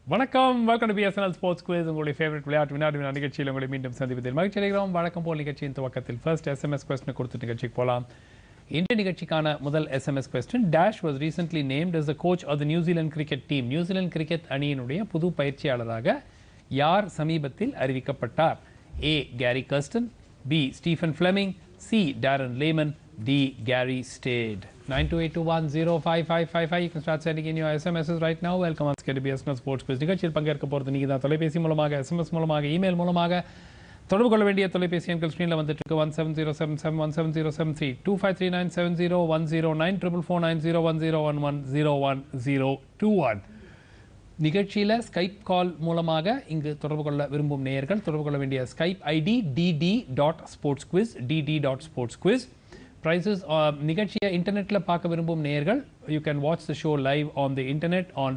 வணக்கம், welcome to BSNL sports quiz. உங்களுடைய favourite விளையாட்டு நிகழ்ச்சியில் உங்களை மீண்டும் சந்திப்பதில் மகிழ்ச்சி அடைகிறோம். வழக்கம் போல் நிகழ்ச்சியின் துவக்கத்தில் ஃபர்ஸ்ட் எஸ்எம்எஸ் கொஸ்டின் கொடுத்து நிகழ்ச்சிக்கு போகலாம். இன்றைய நிகழ்ச்சிக்கான முதல் SMS question. Dash was recently named as the coach of the New Zealand cricket team. New Zealand cricket அணியினுடைய புது பயிற்சியாளராக யார் சமீபத்தில் அறிவிக்கப்பட்டார்? A. Gary Kirsten, B. Stephen Fleming, C. Darren Lehmann, D. Gary Stead. 9281055555. You can start sending in your SMSs right now. Welcome on BSNL Sports Quiz. நிகழ்ச்சியில் பங்கேற்க போகிறது நீங்கள் தான். தொலைபேசி மூலமாக, SMS மூலமாக, இமெயில் மூலமாக தொடர்பு கொள்ள வேண்டிய தொலைபேசி எண்கள் ஸ்க்ரீனில் வந்துட்டு இருக்கு. 1707717073, 25397010, 944901010101. நிகழ்ச்சியில் ஸ்கைப் கால் மூலமாக இங்கு தொடர்பு கொள்ள விரும்பும் நேயர்கள் தொடர்பு கொள்ள வேண்டிய Skype ID dd.sportsquiz, dd.sportsquiz. Prices நிகழ்ச்சியை இன்டர்நெட்டில் பார்க்க விரும்பும் நேயர்கள், you can watch the show live on the internet on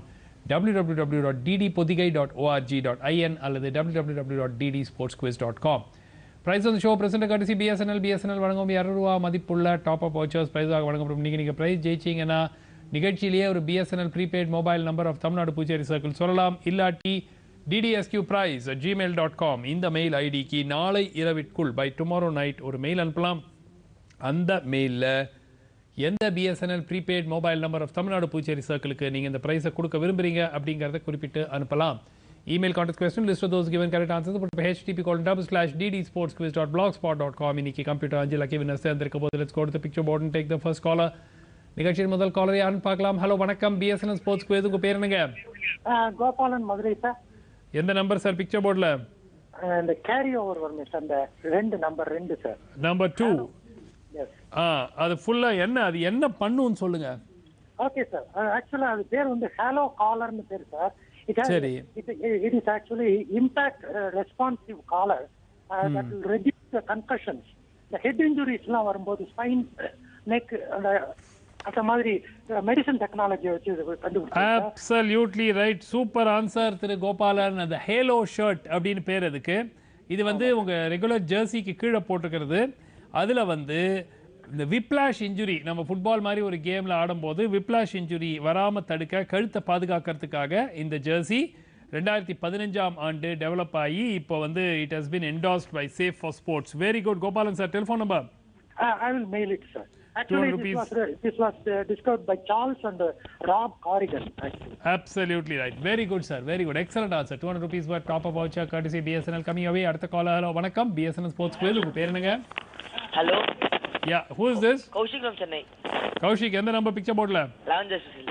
www.ddpodigai.org.in அல்லது www.ddsportsquiz.com. Price of the show presented courtesy BSNL வழங்கும் ₹200 மதிப்புள்ள டாப் அப் வவுச்சர்ஸ் பிரைஸாக வழங்கப்படும். நீங்கள் பிரைஸ் ஜெயிச்சிங்கன்னா நிகழ்ச்சியிலேயே ஒரு BSNL prepaid mobile number of Tamil Nadu Puducherry circle சொல்லலாம். இல்லாட்டி ddsqprize@gmail.com இந்த மெயில் ஐடிக்கு நாளை இரவிற்குள் by tomorrow night ஒரு மெயில் அனுப்பலாம். அந்த மெயிலில் எந்த BSNL prepaid mobile number of Tamil Nadu Puducherry சர்க்கிளுக்கு நீங்கள் இந்த ப்ரைஸை கொடுக்க விரும்புகிறீங்க அப்படிங்கிறத குறிப்பிட்டு அனுப்பலாம். Email contact question list of those given correct answers போட்டு http://ddsportsquiz.blogspot.com. இன்னைக்கு கம்ப்யூட்டர் 5 லக்கி வின்னர்ஸ் சேர்ந்திருக்க போது let's go to the picture board and take the first caller. நிகழ்ச்சியின் முதல் காலர் யாருன்னு பார்க்கலாம். ஹலோ, வணக்கம். BSNL sports quiz. உங்க பேர் என்னங்க? கோபாலன், மதுரை சார். எந்த நம்பர் சார் பிக்சர் போர்டில்? இந்த கேரி ஓவர் வரும் சார், அந்த நம்பர் 2 சார். நம்பர் 2. அது ஃபுல்லா அது என்ன பண்ணுன்னு சொல்லுங்க. Okay sir. ஆக்சுவலா அது பேர் வந்து ஹலோ காலர்னு பேர் சார். சரி. It is actually impact responsive caller that will reduce the concussions. The head injuries எல்லாம் வரும்போது ஸ்பைன், நெக் அந்த மாதிரி மெடிசன் டெக்னாலஜி வச்சு கண்டுபிடிச்சாங்க. Absolutely right. சூப்பர் ஆன்சர் திரு கோபாலன். அந்த ஹேலோ ஷர்ட் அப்படின்னு பேர் அதுக்கு. இது வந்து உங்க ரெகுலர் ஜெர்சிக்கு கீழே போட்டுக்கிறது. அதில் வந்து இந்த விப்ளாஷ் இன்ஜுரி, நம்ம ஃபுட்பால் மாதிரி ஒரு கேமில் ஆடும்போது விப்ளாஷ் இன்ஜுரி வராமல் தடுக்க, கழுத்தை பாதுகாக்கிறதுக்காக இந்த ஜெர்சி 2015ஆம் ஆண்டு டெவலப் ஆகி இப்போ வந்து it has been endorsed by safe for sports. Very good Gopalan sir. Telephone number? I will mail it, sir. Actually, this was discovered by Charles and Rob Corrigan. Absolutely right. Very good, sir. Very good. Excellent answer. ₹200 worth top-up voucher courtesy BSNL coming away. அடுத்த caller. Hello, வணக்கம். BSNL Sports Quiz. உங்க பேர் என்னங்க? Hello. Yeah, who is this? Kaushik from Chennai. Kaushik, எந்த number picture போர்ட்ல? 11 chess puzzle.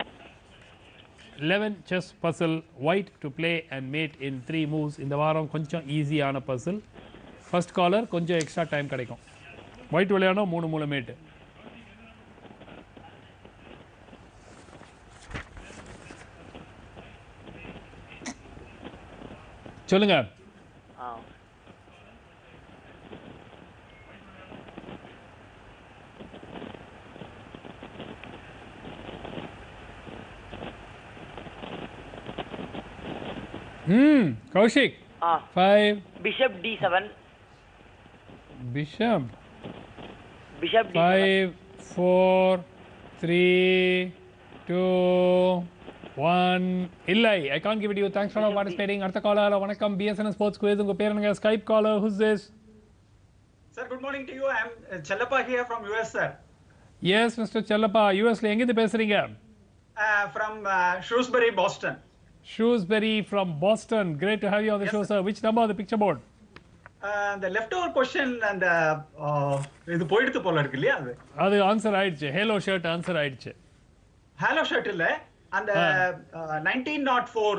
11 chess puzzle, white to play and mate in 3 moves. இந்த வாரம் கொஞ்சம் ஈஸியான பசில். ஃபர்ஸ்ட் காலர் கொஞ்சம் எக்ஸ்ட்ரா டைம் கிடைக்கும். ஒயிட் விளையாடணும், 3 மூல மேட்டு. சொல்லுங்க. Kaushik. 5 Bishop D7. Bishop D7. 5 4 3 2 1. இல்லை, I can't give it to you. Thanks for participating. அடுத்த காலர். வணக்கம். BSNL sports quiz. உங்க பேர் என்னங்க? Skype caller. Who's this? Sir, good morning to you. I am Chellappa here from US, sir. Yes, Mr. Chellappa. USல எங்க இருந்து பேசுறீங்க? From Shrewsbury, Boston. Shrewsbury from Boston. Great to have you on the show, sir. Which number on the picture board? The leftover question and இது போயிடுது போல இருக்கு இல்லையா? அது ஆன்சர் ஆயிடுச்சு. ஹேலோ ஷர்ட் ஆன்சர் ஆயிடுச்சு. ஹலோ ஷர்ட் இல்ல, அந்த 1904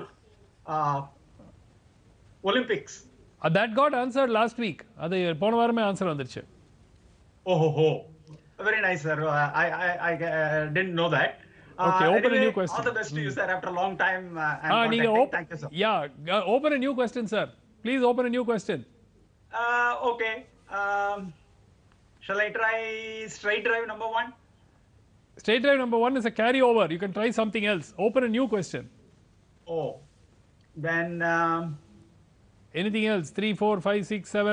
Olympics. That got answered last week. அது போன வாரமே ஆன்சர் வந்துருச்சு. ஓஹோ, very nice, sir. I didn't know that. Okay, open anyway, a new question. All the best to you, sir. After a long time, thank you, sir. Yeah, open a new question, sir. Please open a new question. Okay. Shall I try straight drive number 1? Straight drive number 1 is a carryover. You can try something else. Open a new question. Oh, then anything else? 3, 4, 5, 6, 7.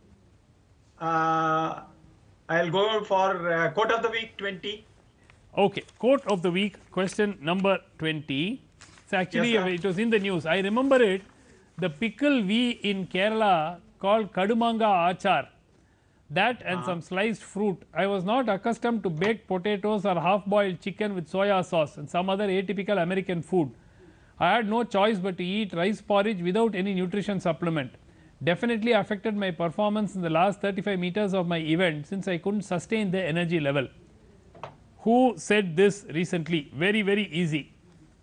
I'll go for quote of the week 20. Okay, quote of the week, question number 20. So actually, Yes, sir. it was in the news. I remember it. The pickle we in Kerala called kadumanga achar. That and some sliced fruit. I was not accustomed to baked potatoes or half-boiled chicken with soya sauce and some other atypical American food. I had no choice but to eat rice porridge without any nutrition supplement. Definitely affected my performance in the last 35 meters of my event since I couldn't sustain the energy level. Who said this recently? Very, very easy.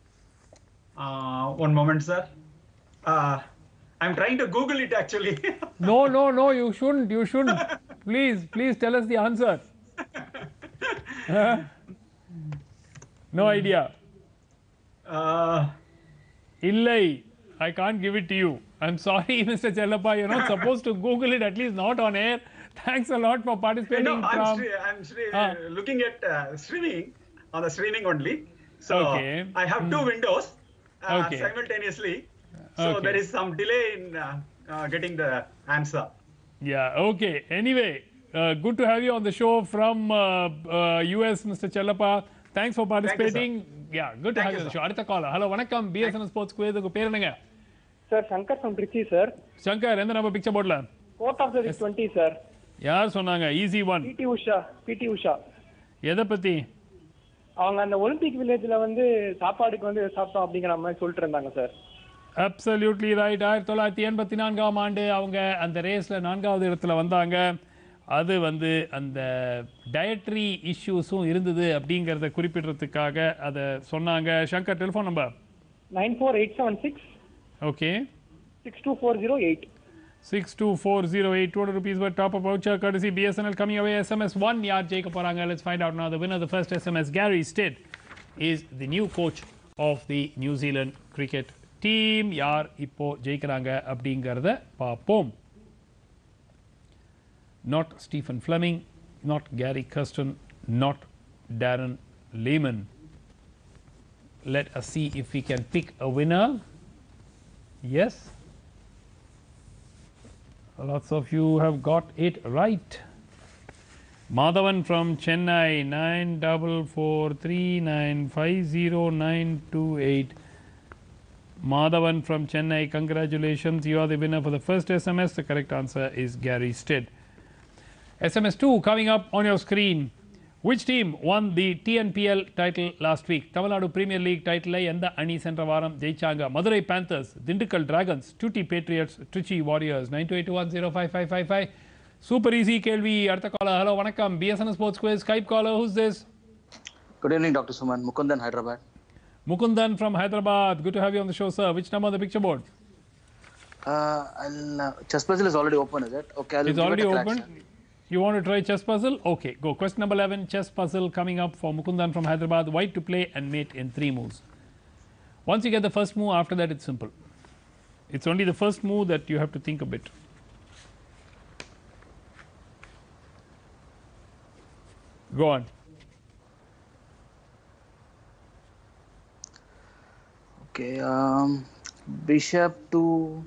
One moment, sir. I'm trying to Google it actually. No, you shouldn't. You shouldn't. Please tell us the answer. No idea. Illai, I can't give it to you. I'm sorry, Mr. Chellappa, you're not supposed to Google it, at least not on air. Thanks a lot for participating. No, from, I'm looking at streaming, on the streaming only. So Okay. I have two windows Okay. simultaneously. So Okay. there is some delay in getting the answer. Yeah, okay. Anyway, good to have you on the show from US, Mr. Chellappa. Thanks for participating. Yeah, good to have you on the show. அடுத்த caller. Hello வணக்கம் BSNL sports quiz உங்க பேர் என்னங்க? Sir Shankar from Trichy sir. Shankar எந்த number picture போர்ட்ல? Quote of the week 20 sir. யார் சொன்னாங்க? Easy one. PT Usha. எதை பத்தி? அவங்க அந்த ஒலிம்பிக் வில்லேஜ்ல வந்து சாப்பாடுக்கு வந்து சாப்பிட்டோம் அப்படிங்கிற மாதிரி சொல்லிட்டு இருந்தாங்க சார். Absolutely right. 1984ஆம் ஆண்டு அவங்க அந்த ரேஸ்ல 4வது இடத்துல வந்தாங்க. அது வந்து அந்த டயட்ரி இஷ்யூஸும் இருந்தது அப்படிங்கிறத குறிப்பிடுறதுக்காக அதை சொன்னாங்க. Shankar telephone number 94876 okay 62408. 62408 200 rupees worth top up voucher courtesy BSNL coming away. SMS 1 யார் ஜெயிக்க போறாங்க? Let's find out now. The winner of the first SMS, Gary Stead, is the new coach of the New Zealand cricket team. யார் இப்போ ஜெயிக்கிறாங்க அப்படிங்கறத பாப்போம். Not Stephen Fleming, not Gary Kirsten, not Darren Lehman. Let us see if we can pick a winner. Yes. Lots of you have got it right. Madhavan from Chennai 9443950928. Madhavan from Chennai, congratulations, you are the winner for the first SMS. The correct answer is Gary Stead. SMS 2 coming up on your screen. Which team won the TNPL title last week? Tamil Nadu Premier League title எந்த அணி சென்ற வாரம் ஜெயிச்சாங்க? Madurai Panthers, Dindigul Dragons, Tutti Patriots, Trichy Warriors. 9281055555. Super easy கேள்வி. அடுத்த caller. Hello வணக்கம் BSNL Sports Quiz Skype caller. Who's this? Good evening, Dr. Suman. Mukundan, Hyderabad. Mukundan from Hyderabad. Good to have you on the show, sir. Which number on the picture board? Chess puzzle is already open, is it? Okay, I'll It's give already it a crack, open. sir. You want to try chess puzzle? Okay, go. Question number 11, chess puzzle coming up for Mukundan from Hyderabad. White to play and mate in 3 moves. Once you get the first move, after that it's simple. It's only the first move that you have to think a bit. Go on. Okay, bishop to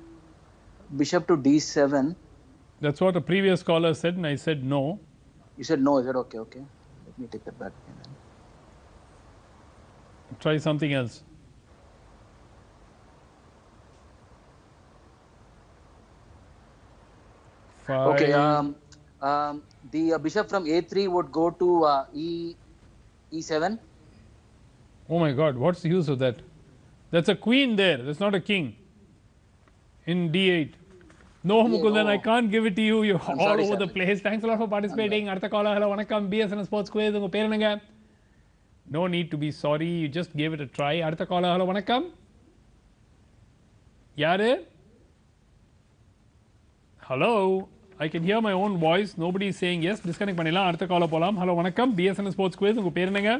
d7. That's what a previous caller said and I said no. You said no, is it? Okay, okay. Let me take that back again then. Try something else. Five. Okay, the bishop from a3 would go to e7. Oh my God, what's the use of that? That's a queen there. That's not a king. In d8. No, Mukundan, I can't give it to you. You're all sorry, over sir. the place. Thanks a lot for participating. அடுத்த caller. Hello, வணக்கம் BSNL Sports Quiz. உங்க பேர் என்னங்க? No need to be sorry. You just gave it a try. அடுத்த caller. Hello, வணக்கம். யாரு? Hello. I can hear my own voice. Nobody is saying yes. Disconnect பண்ணிடலாம். அடுத்த caller போலாம். Hello, வணக்கம் BSNL Sports Quiz. உங்க பேர் என்னங்க?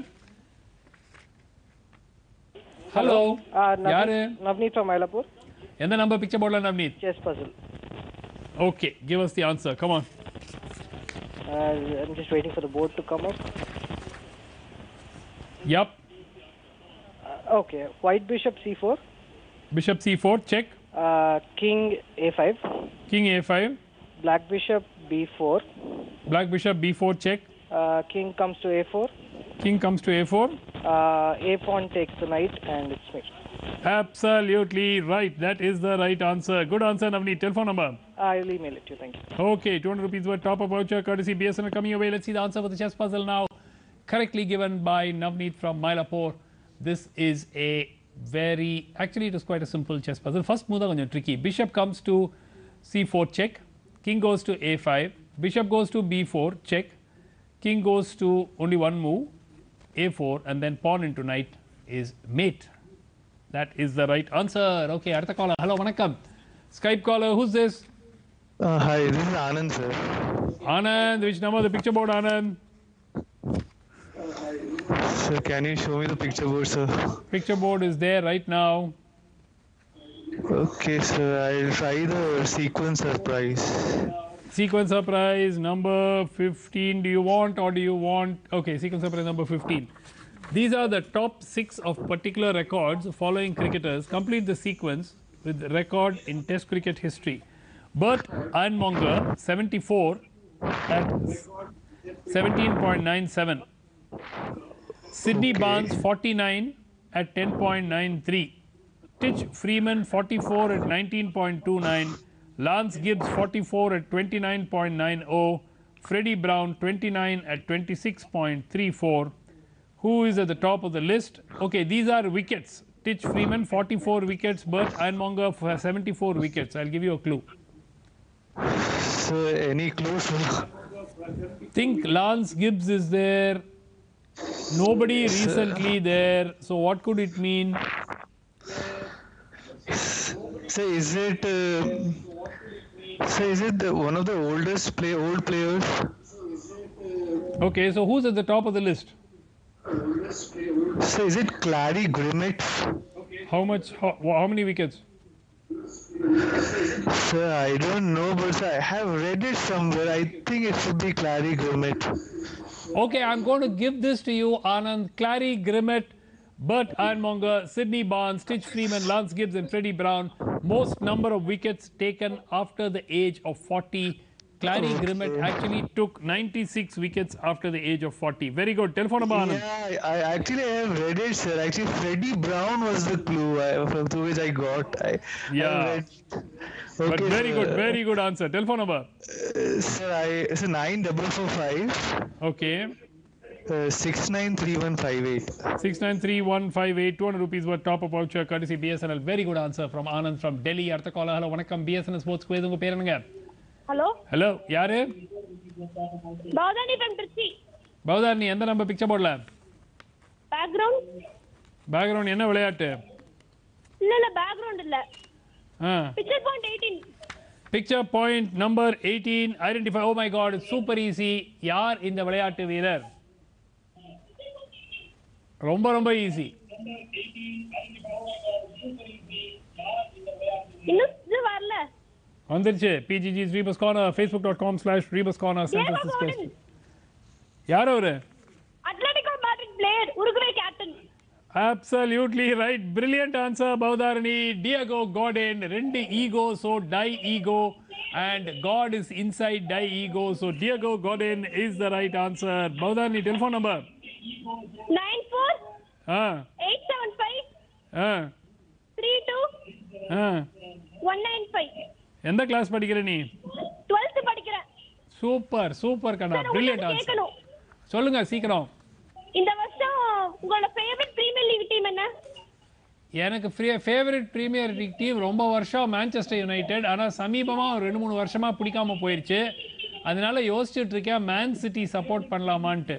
Hello. யாரு? Navneet from Mylapore. எந்த நம்பர் பிக்சர் போர்ட்ல Navneet? Chess puzzle. Okay, give us the answer. Come on. I'm just waiting for the board to come up. Yup. Okay, white bishop c4. Bishop c4, check. King a5. King a5. Black bishop b4. Black bishop b4, check. King comes to a4. King comes to a4. A pawn takes the knight, and it's me. Absolutely right. That is the right answer. Good answer, Navneet. Telephone number. I'll email it to you. Thank you. Okay, 200 rupees worth top-up voucher courtesy BSNL coming your way. Let's see the answer for the chess puzzle now. Correctly given by Navneet from Mylapore. This is actually it was quite a simple chess puzzle. First move is tricky. Bishop comes to c4 check. King goes to a5. Bishop goes to b4 check. King goes to only one move, a4, and then pawn into knight is mate. That is the right answer. Okay, Artha caller. Hello, vanakkam. Skype caller, who's this? Hi, this is Anand, sir. Anand, which number the picture board, Anand? Sir, can you show me the picture board, sir? Picture board is there right now. Okay, sir. I'll try the sequence surprise. Sequence surprise number 15. Do you want or do you want? Okay, sequence surprise number 15. These are the top 6 of particular records following cricketers. Complete the sequence with record in Test cricket history. Bert Ironmonger, 74 at 17.97. Sydney Barnes, 49 at 10.93. Titch Freeman, 44 at 19.29. Lance Gibbs, 44 at 29.90. Freddie Brown, 29 at 26.34. Who is at the top of the list? Okay, these are wickets. Titch Freeman, 44 wickets. Bert Ironmonger, 74 wickets. I'll give you a clue. So, any clues? Think Lance Gibbs is there. Nobody recently there. So what could it mean? So, is it one of the old players? Okay, so who's at the top of the list? So, is it Clary Grimmett? How many wickets? Sir, I don't know, but sir, I have read it somewhere. I think it should be Clary Grimmett. Okay, I'm going to give this to you, Anand. Clary Grimmett, Bert Ironmonger, Sydney Barnes, Titch Freeman, Lance Gibbs and Freddie Brown. Most number of wickets taken after the age of 40. Clary Grimmett actually took 96 wickets after the age of 40. Very good. Telephone number, Anand. Yeah, I have read it, sir. Actually, Freddie Brown was the clue from through which I got. Yeah. But Okay, very good answer. Telephone number. Sir, it's 9445. Okay. 693158. 693158. 200 rupees worth top up voucher courtesy BSNL. Very good answer from Anand from Delhi. Artha caller. Hello, vanakkam. BSNL Sports Quiz. Unga per enanga? Hello. Hello. Yaru? Bhavdani from Trichy. Bhavdani, எந்த number picture போர்ட்ல? Background? Background என்ன விளையாட்டு? இல்ல background இல்ல. Picture point 18. Picture point number 18. Identify. Oh my god, it's super easy. யார் இந்த விளையாட்டு வீரர்? ரொம்ப ஈஸி. இன்னும் இது வரல. வந்துருச்சு. PGG's Rebus Corner, facebook.com/Rebus Corner. யார் அவரு? Atletico Madrid player, Uruguay captain. Absolutely right. Brilliant answer, Bhavdharani. Diego Godin. Rendi ego, so die ego. And God is inside die ego. So Diego Godin is the right answer. Bhavdharani, telephone number. 94 875 32 195. எந்த class படிக்கிற நீ? 12th படிக்கிறேன். Super கண்ணா. Brilliant answer. சொல்லுங்க சீக்கிரம். இந்த வருஷம் உங்களோட ஃபேவரட் பிரீமியர் லீக் டீம் என்ன? எனக்கு ஃபேவரட் பிரீமியர் லீக் டீம் ரொம்ப வருஷம் மான்செஸ்டர் யுனைடெட். ஆனால் சமீபமாக ஒரு 2-3 வருஷமாக பிடிக்காம போயிடுச்சு. அதனால யோசிச்சுட்டு இருக்கேன் மேன் சிட்டி சப்போர்ட் பண்ணலாமான்ட்டு.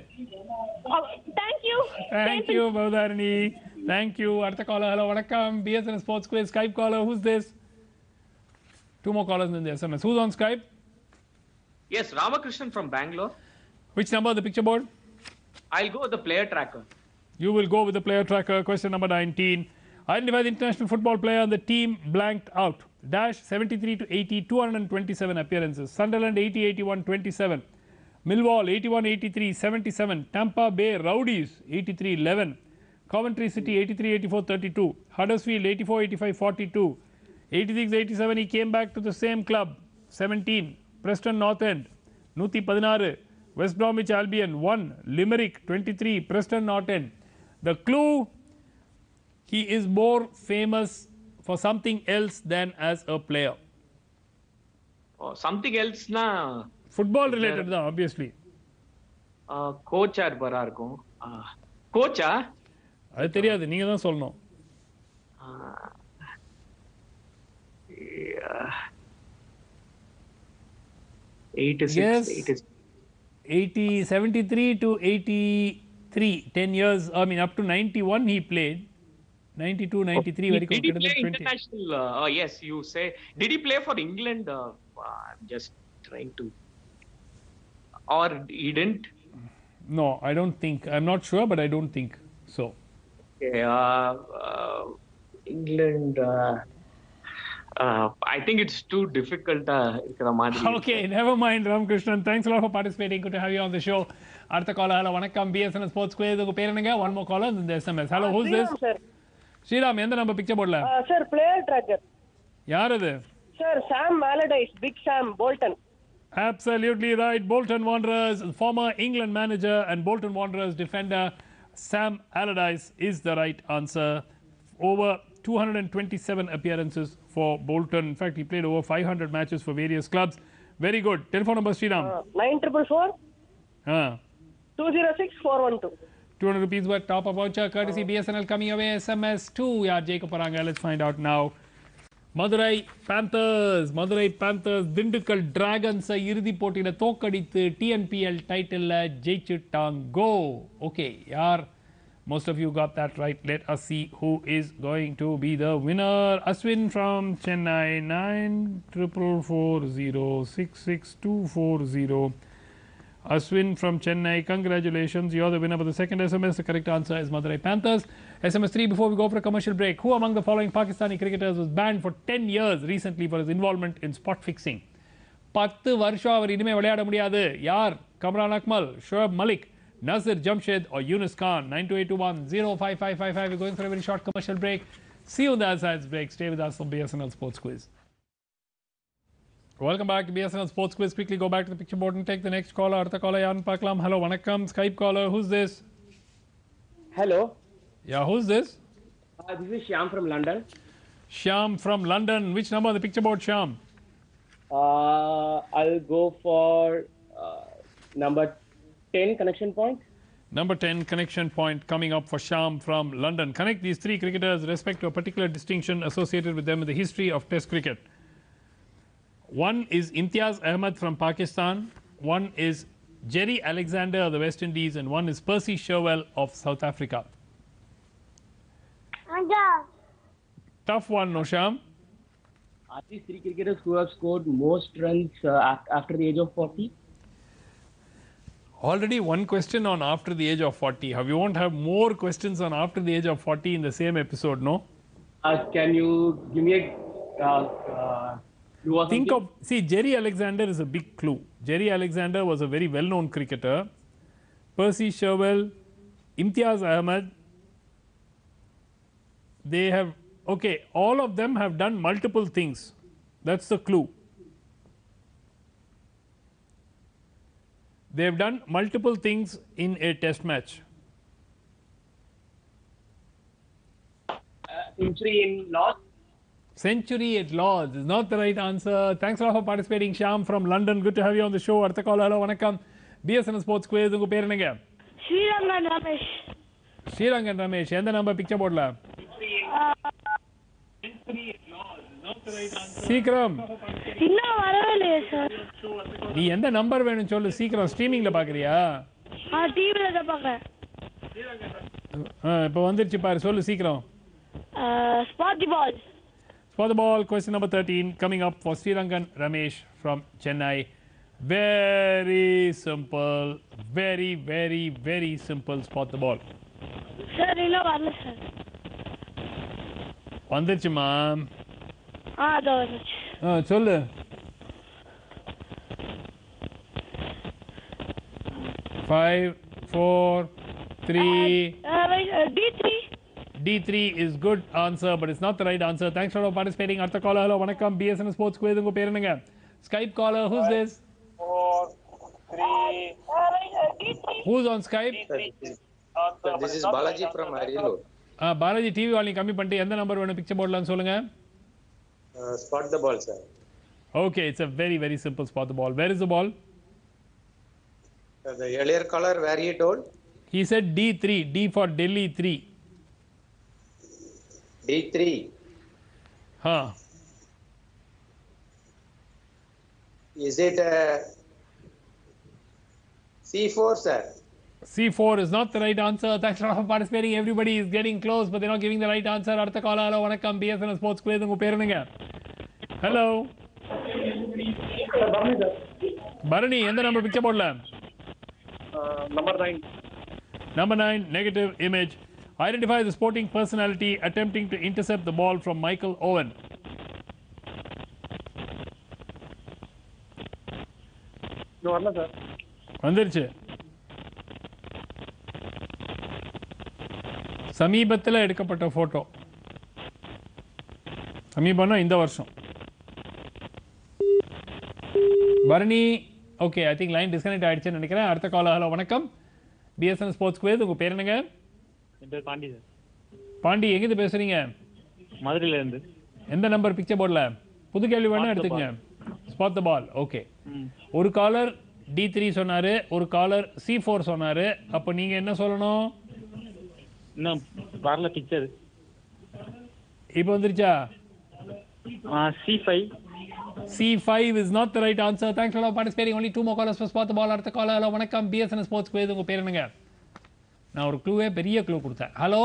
தேங்க்யூ பவதாரணி. தேங்க்யூ. அடுத்த காலர். ஹலோ வணக்கம். BSN Sports Quiz Skype caller. Who's this? 2 more callers in the SMS. Who's on Skype? Yes, Ramakrishnan from Bangalore. Which number the picture board? I'll go with the player tracker. You will go with the player tracker. Question number 19. Identify the international football player on the team blanked out. Dash 73 to 80, 227 appearances. Sunderland 80, 81, 27. Millwall 81, 83, 77. Tampa Bay Rowdies 83, 11. Coventry City 83, 84, 32. Huddersfield 84, 85, 42. 86, 87 he came back to the same club. 17. Preston North End 116. West Bromwich Albion 1. Limerick 23. Preston North End The clue, he is more famous for something else than as a player. Oh, something else na Football related தான் obviously. Coach இருப்பாரா இருக்கும். கோச்சா? அது தெரியாது, நீங்க தான் சொல்லணும். 73 to 83, 10 years, I mean up to 91 he played. 92, 93 வரைக்கும் Did he play கிட்டத்தட்ட 20. international? Yes, you say. Did he play for England? I'm just trying to. Or he didn't? No, I don't think. I'm not sure, but I don't think so. Okay, England. I think it's too difficult. Okay, never mind, Ramakrishnan. Thanks a lot for participating. Good to have you on the show. Artha caller, hello, vanakkam, BSNL Sports Quiz. Unga per enanga? One more caller in the SMS. Hello, who's this? Sir. Sriram, எந்த number picture boardல? Sir, player tracker. யார் அது? Sir, Sam Allardyce, Big Sam, Bolton. Absolutely right. Bolton Wanderers, former England manager and Bolton Wanderers defender Sam Allardyce is the right answer. Over 227 appearances for Bolton. In fact, he played over 500 matches for various clubs. Very good. Telephone number, Sriram. 9444 206 412. 200 rupees worth top of voucher courtesy BSNL coming away. SMS 2. Yeah, Jacob Paranga. Let's find out now. Madurai Panthers Dindigul Dragons இறுதி போட்டியில தோக்கடித்து TNPL title ஜெயிச்சிட்டாங்க. Okay, yaar, most of you got that right. Let us see who is going to be the winner. Aswin from Chennai 9444066240. Aswin from Chennai, congratulations, you're the winner for the second SMS. The correct answer is Madurai Panthers. SMS 3, before we go for a commercial break, who among the following Pakistani cricketers was banned for 10 years recently for his involvement in spot fixing? 10 வருஷம் அவர் இனிமே விளையாட முடியாது. யார்? Kamran Akmal, Shoaib Malik, Nazir Jamshed or Yunus Khan? 9281-05555. We're going for a very short commercial break. See you on the other side's break. Stay with us on BSNL Sports Quiz. Welcome back to BSNL Sports Quiz. Quickly go back to the picture board and take the next caller. Artha caller, Yan Paklam. Hello, vanakkam. Skype caller, who's this? Hello. Yeah, who's this? This is Shyam from London. Shyam from London. Which number on the picture board, Shyam? I'll go for number 10, connection point. Number 10, connection point coming up for Shyam from London. Connect these three cricketers with respect to a particular distinction associated with them in the history of Test cricket. One is Imtiaz Ahmed from Pakistan, one is Jerry Alexander of the West Indies, and one is Percy Sherwell of South Africa. Tough one, no, Shyam? Are these three cricketers who have scored most runs after the age of 40? Already one question on after the age of 40. You won't have more questions on after the age of 40 in the same episode, no? Can you give me a clue or Think something? of, see, Jerry Alexander is a big clue. Jerry Alexander was a very well-known cricketer. Percy Sherwell, Imtiaz Ahmed, they have, okay, all of them have done multiple things. That's the clue. They have done multiple things in a test match. Century in Lords. Century at Lords is not the right answer. Thanks a lot for participating, Shyam from London. Good to have you on the show. Artha caller, hello, vanakkam. BSNL Sports Quiz. Unga per enanga? Srirangan Ramesh. Srirangan Ramesh. Endha number picture boardla? சீக்கிரம். இன்னும் வரவே இல்லையே sir. நீ எந்த number வேணும் சொல்லு சீக்கிரம். ஸ்ட்ரீமிங்ல பாக்குறியா? டிவில தான் பார்க்கறேன். இப்போ வந்துருச்சு பாரு, சொல்லு சீக்கிரம். Spot the ball. Spot the ball. Question number 13 coming up for Srirangan Ramesh from Chennai. Very simple, very simple. Spot the ball. Sir இன்னும் வரல சார். வந்துருச்சுமா. அதோ வந்துச்சு. சொல்லு. Five, four, three. D3 is good answer, but it's not the right answer. Thanks for participating. Artha caller, hello, vanakkam. BSNL Sports Quiz. Unga per enanga? Skype caller, who's this? 4, 3. Who's on Skype? This is Balaji from Arilu. Balaji TV volume கம்மி பண்ணிட்டு எந்த number வேணும் picture போர்ட்லன்னு சொல்லுங்க. Spot the ball, sir. Okay, it's a very, very simple spot the ball. Where is the ball? The earlier caller, where he told? He said D3, D for Delhi 3. D3. Huh. Is it C4, sir? C4 is not the right answer. Thanks a lot for participating. Everybody is getting close, but they're not giving the right answer. அடுத்த கால hello வணக்கம் BSNL sports quiz. உங்க பேர் என்னங்க? Hello Bharani, எந்த number picture போர்ட்ல? Number 9. Number 9, negative image. Identify the sporting personality attempting to intercept the ball from Michael Owen. இன்னும் வரல சார். வந்துருச்சு. சமீபத்தில் எடுக்கப்பட்ட போட்டோ. சமீபம்னா இந்த வருஷம். Bharani, okay, I think line disconnect ஆயிடுச்சுன்னு நினைக்கிறேன். அடுத்த கால ஹலோ வணக்கம் BSNL ஸ்போர்ட்ஸ் குவிஸ். உங்க பேர் என்னங்க? என் பேர் பாண்டி சார். பாண்டி, எங்கிருந்து பேசுறீங்க? மதுரையில இருந்து. எந்த நம்பர் பிக்சர் போர்டில்? புது கேள்வி வேணா எடுத்துக்கங்க. Spot the ball. ஓகே, ஒரு காலர் D3 சொன்னாரு, ஒரு காலர் C4 சொன்னாரு. அப்போ நீங்க என்ன சொல்லணும்? இன்னும் வரல பிக்சர். இப்போ வந்துருச்சா? C5. C5 is not the right answer. Thanks a lot for participating. Only 2 more callers for spot the ball. அடுத்த காலர் ஹலோ வணக்கம் BSNL ஸ்போர்ட்ஸ் குவிஸ். உங்க பேர் என்னங்க? நான் ஒரு க்ளூவே பெரிய க்ளூ கொடுத்தேன். Hello,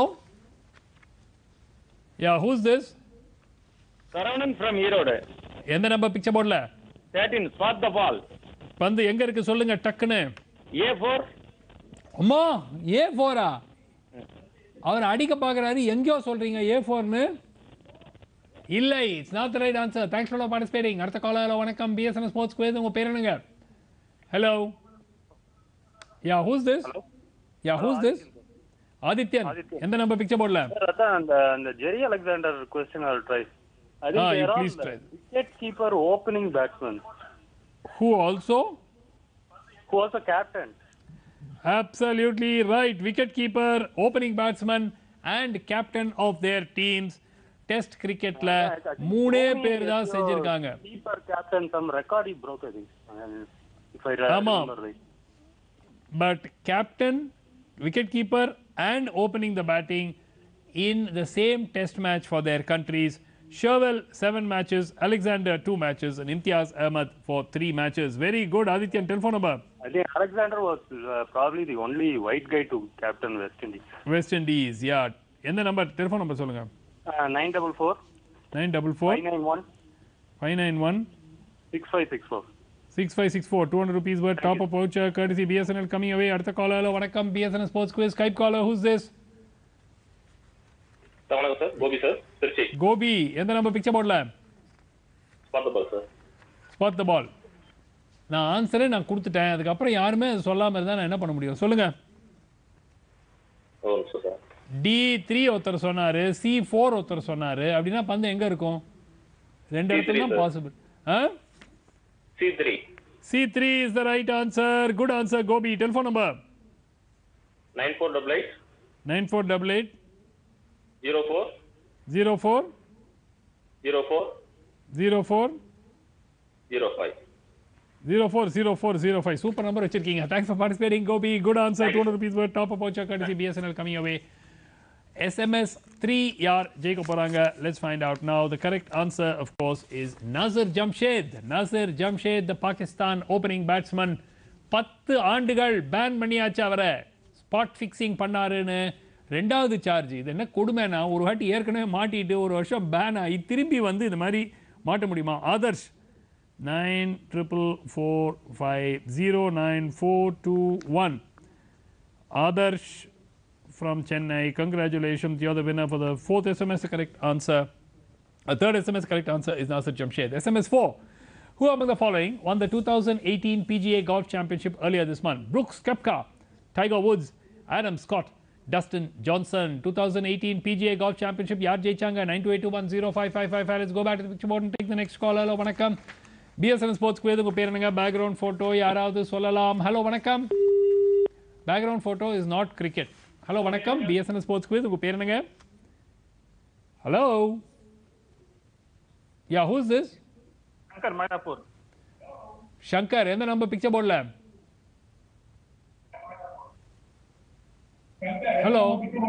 yeah, who's this? Saravanan from Erode. எந்த நம்பர் பிக்சர் போர்டில்? 13. Spot the ball. பந்து எங்க இருக்கு சொல்லுங்க டக்குன்னு. A4. அம்மா, A4ஆ? அவர் அடிக்க பார்க்குறாரு, எங்கேயோ சொல்றீங்க A4ன்னு. இல்லை, it's not the right answer. Thanks for participating. அடுத்த காலர் ஹலோ வணக்கம் BSNL ஸ்போர்ட்ஸ் குவிஸ். உங்க பேர் என்னங்க? Hello, yeah, who's this? Yeah, who's this? Adityan. எந்த நம்பர் பிக்சர் போர்டில்? அந்த Jerry Alexander question I'll try. you please try. Wicket keeper opening batsman. Who also? Who was a captain? Absolutely right. Wicket keeper, opening batsman and captain of their teams. Test cricketல மூணே பேர் தான் செஞ்சிருக்காங்க. Keeper captain some record he broke, I think. If I remember right. But captain, wicket keeper and opening the batting in the same test match for their countries. Sherwell 7 matches, Alexander 2 matches and Imtiaz Ahmed for 3 matches. Very good. Adityan, telephone number? I think Alexander was probably the only white guy to captain West Indies. West Indies, yeah. எந்த number telephone number சொல்லுங்க? 944 591 591 6564 6564. 200 rupees worth top up voucher courtesy BSNL coming away. அடுத்த caller hello வணக்கம் BSNL sports quiz. Skype caller, who's this? வணக்கம் sir, Gopi sir, Trichy. Gopi, எந்த number picture போர்டில்? Spot the ball sir. Spot the ball. நான் ஆன்சரே நான் கொடுத்துட்டேன். அதுக்கப்புறம் யாருமே சொல்லாமல் இருந்தால் நான் என்ன பண்ண முடியும் சொல்லுங்க. சார் D3 ஒருத்தர் சொன்னாரு, C4 ஒருத்தர் சொன்னாரு. அப்படின்னா பந்து எங்க இருக்கும்? ரெண்டு இடத்துல தான் possible. C3. C3 is the right answer. Good answer, Gobi. Telephone number? 9488 9488 04 04 04 04 05 040405. Super number வச்சிருக்கீங்க. Thanks for participating, Gobi. Good answer. 200 rupees worth top up voucher courtesy BSNL coming away. SMS 3 யார் ஜெயிக்க போறாங்க? Let's find out now. The correct answer, of course, is Nazir Jamshed. Nazir Jamshed, the Pakistan opening batsman. 10 ஆண்டுகள் pan பண்ணியாச்சு அவரை. Spot fixing பண்ணாருன்னு ரெண்டாவது charge. இது என்ன கொடுமைனா, ஒரு வாட்டி ஏற்கனவே மாட்டிட்டு ஒரு வருஷம் பேன் ஆகி திரும்பி வந்து இந்த மாதிரி மாட்ட முடியுமா? Adarsh 9445094421. Adarsh from Chennai, congratulations, you're the winner for the 4th SMS. The correct answer, a 3rd SMS correct answer is Nasir Jamshed. SMS 4. Who among the following won the 2018 PGA Golf Championship earlier this month? Brooks Koepka, Tiger Woods, Adam Scott, Dustin Johnson. 2018 PGA Golf Championship, Yar Jaichanga, 92810555. Let's go back to the picture board and take the next call. Hello, vanakkam. BSNL Sports Quiz. உங்க பேர் என்னங்க? Background photo யாராவது சொல்லலாம். Hello வணக்கம். Background photo is not cricket. Hello வணக்கம் BSNL sports quiz உங்க பேர் என்னங்க? Hello yeah who's this? Shankar Mylapore. Shankar எந்த நம்பர் பிக்சர் போர்ட்ல? Hello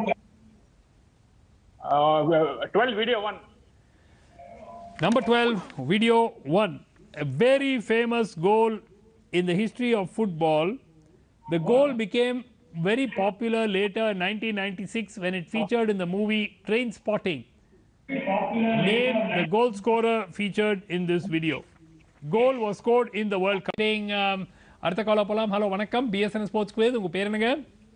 12 video 1. Number 12, video 1. A very famous goal in the history of football. The goal became very popular later in 1996 when it featured in the movie Trainspotting. Name the goal scorer featured in this video. Goal was scored in the World Cup. அடுத்த கால போலாம். Hello வணக்கம் BSNL sports quiz உங்க பேர் என்னங்க?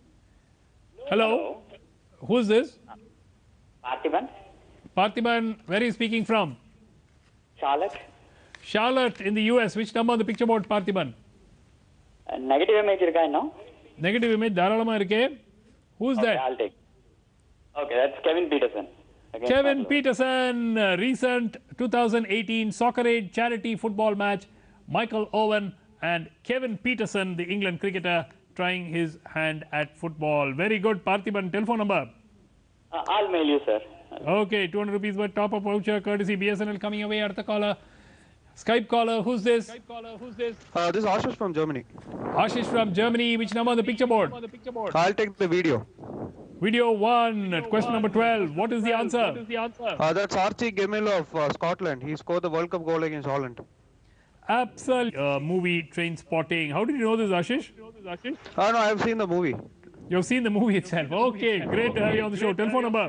Hello who is this? Parthiban. Parthiban, where are you speaking from? Charlotte. Charlotte in the US. Which number on the picture board, Parthiban? Negative image இருக்கா இன்னும்? Negative image தாராளமா இருக்கே. Who is that? I'll take. Okay, that's Kevin Peterson. Kevin Peterson, recent 2018 Soccer Aid charity football match. Michael Owen and Kevin Peterson, the England cricketer, trying his hand at football. Very good, Parthiban. Telephone number? I'll mail you, sir. Okay, 200 rupees worth top-up voucher, courtesy BSNL coming away. Artha caller, Skype caller. Who's this? This is Ashish from Germany. Ashish from Germany. Which number on the picture board? I'll take the video. Video 1. Question number 12. What is the answer? That's Archie Gemmill of Scotland. He scored the World Cup goal against Holland. Absolutely. Movie Trainspotting. How did you know this, Ashish? No, I have seen the movie. You've seen the movie itself. Okay, great to have you on the show. Telephone number?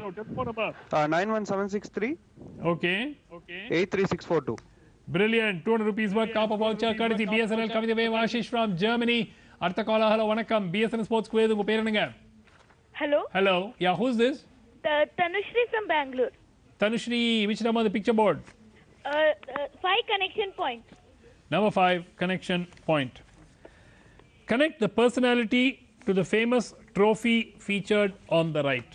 91763. Okay. 83642. Brilliant. 200 rupees worth top-up voucher, courtesy BSNL coming away. Ashish from Germany. Artha caller, hello, vanakkam. BSNL Sports Quiz. Unga per enanga? Hello. Hello. Yeah, who's this? Tanushri from Bangalore. Tanushri, which number on the picture board? 5 connection point. Number 5, connection point. Connect the personality to the famous trophy featured on the right.